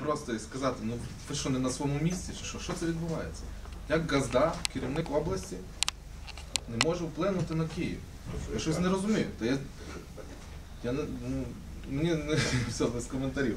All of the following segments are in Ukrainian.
просто і сказати, ну ви що, не на своєму місці, чи що? Що це відбувається? Як газда, керівник області, не може вплинути на Київ? Я щось не розумію. Мені все, без коментарів.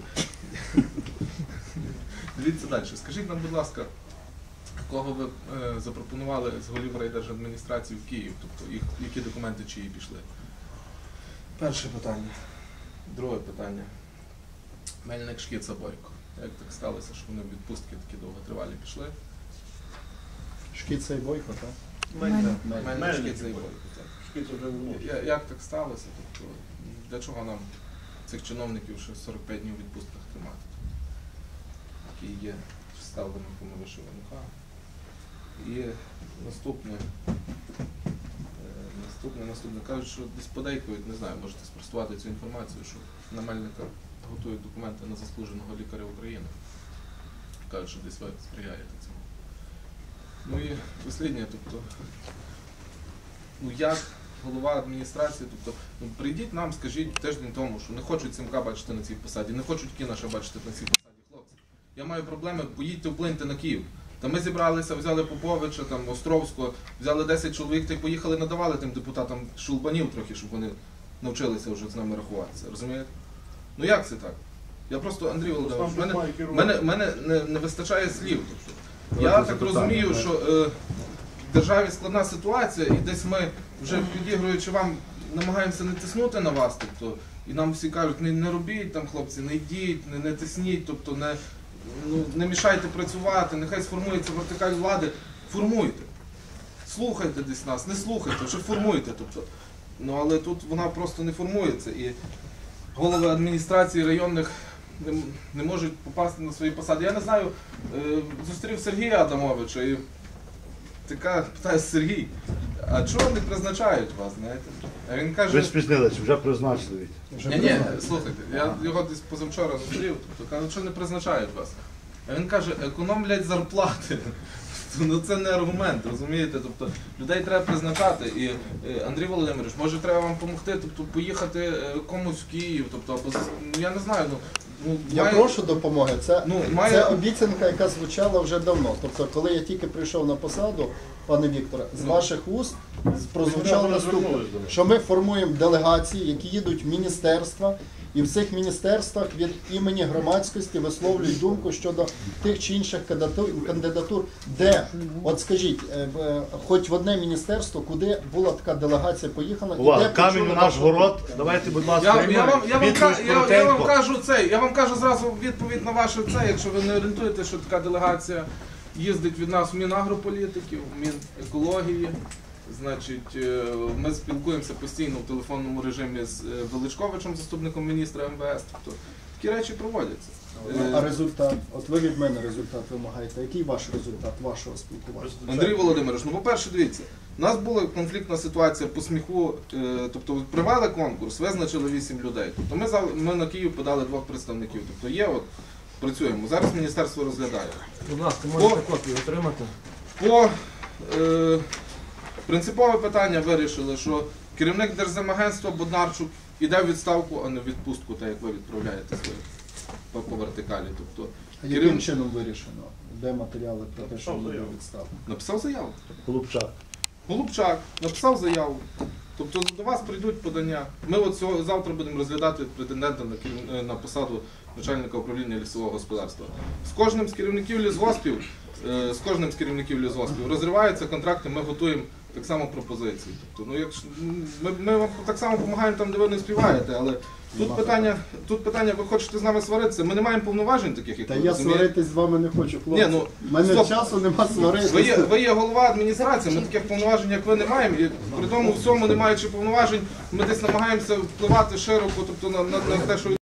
Дивіться далі. Скажіть нам, будь ласка, кого ви запропонували з голів райдержадміністрації в Київ? Тобто, які документи чиї пішли? Перше питання. Друге питання. Мельник, Шкіца, Бойко. Як так сталося, що вони в відпустки такі довготривалі пішли? Шкіца і Бойко, так? Мельник, Шкіца і Бойко, так. Як так сталося? Тобто, для чого нам цих чиновників ще 45 днів у відпустках тримати? Які є ставлені по вишиванка. І наступне. Кажуть, що десь подейкують, не знаю, можете спростувати цю інформацію, що на Мельника готують документи на заслуженого лікаря України. Кажуть, що десь ви сприяєте цьому. Ну і останнє, тобто, як голова адміністрації, тобто, прийдіть нам, скажіть тиждень тому, що не хочуть Сімка бачити на цій посаді, не хочуть Кінаша бачити на цій посаді, хлопці. Я маю проблеми, поїдьте, вплиньте на Київ. Та ми зібралися, взяли Поповича, там, Островського, взяли 10 чоловік та й поїхали, надавали тим депутатам шулбанів трохи, щоб вони навчилися вже з нами рахуватися, розумієте? Ну як це так? Я просто, Андрій Володимирович, мене не вистачає слів. Тобто, я так розумію, що в державі складна ситуація, і десь ми, вже підігруючи вам, намагаємося не тиснути на вас, тобто, і нам всі кажуть, не робіть там, хлопці, не йдіть, не тисніть, тобто, не мішайте працювати, нехай сформується вертикаль влади. Формуйте. Слухайте десь нас, не слухайте, вже формуйте. Тобто. Ну, але тут вона просто не формується. І голови адміністрації районних не можуть попасти на свої посади. Я не знаю, зустрів Сергія Адамовича і питає Сергій, а чого не призначають вас, знаєте? А він каже... Ви спізнилися, вже призначили. Ні, слухайте, я його десь позавчора зустрів, тобто каже, що не призначають вас. А він каже, економлять зарплати. Ну це не аргумент, розумієте? Тобто людей треба призначати. І Андрій Володимирович, може треба вам допомогти, тобто поїхати комусь в Київ, тобто, або, я не знаю, я прошу допомоги. Це обіцянка, яка звучала вже давно. Тобто, коли я тільки прийшов на посаду, пане Вікторе, з ваших уст прозвучало наступне, що ми формуємо делегації, які їдуть в міністерства, і в цих міністерствах від імені громадськості висловлюють думку щодо тих чи інших кандидатур, де, от скажіть, хоч в одне міністерство, куди була така делегація поїхала, і де камінь у наш город, давайте, будь ласка, я вам кажу зразу відповідь на ваше це, якщо ви не орієнтуєте, що така делегація їздить від нас в Мінагрополітиків, в Мінекології. Значить, ми спілкуємося постійно в телефонному режимі з Величковичем, заступником міністра МВС. Тобто такі речі проводяться. А результат? От ви від мене результат вимагаєте. Який ваш результат вашого спілкування? Андрій Володимирович, по-перше, дивіться, у нас була конфліктна ситуація по сміху, тобто провели конкурс, визначили 8 людей. Тобто ми на Київ подали 2 представників. Тобто є, працюємо. Зараз міністерство розглядає. Будь ласка, можете копію отримати? Принципове питання вирішили, що керівник Держземагентства Боднарчук іде в відставку, а не в відпустку, так як ви відправляєте свої по вертикалі. Тобто, яким чином вирішено? Де матеріали про те, що він йде в відставку? Написав заяву. Голубчак написав заяву. Тобто до вас прийдуть подання. Ми завтра будемо розглядати претендента на посаду начальника управління лісового господарства. З кожним з керівників лісгоспів розриваються контракти, ми готуємо так само пропозиції. Тобто, ми вам так само допомагаємо там, де ви не співаєте, але тут питання, ви хочете з нами сваритися, ми не маємо повноважень таких, як ви розумієте. Та я сваритись з вами не хочу, хлопці. У мене часу нема сваритися. Ви є голова адміністрації, ми таких повноважень, як ви, не маємо, і при тому всьому, не маючи повноважень, ми десь намагаємося впливати широко, тобто на те, що